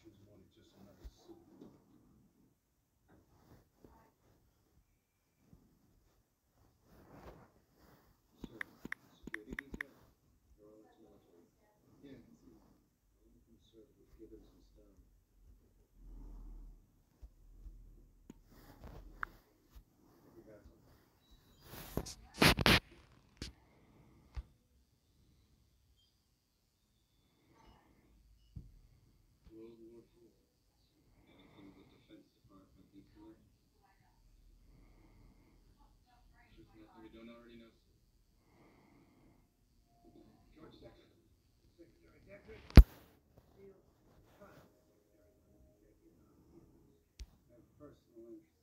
choose one, it's just another suit. Sir, security detail? They're all ex-military. Yeah, I can see that. Only from served with Gibbons and Stone. You got something. World War IV. Anything the Defense Department needs to learn? There's nothing we don't already know, sir. George Decker. Secretary Decker. Seal. Trial, Secretary. Executive on Vietnam. I have personal interest